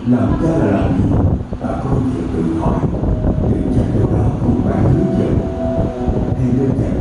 Làm cha là làm gì? Ta có chuyện tự hỏi. Đừng chắc điều đó không bạn hướng dẫn. Hay đơn giản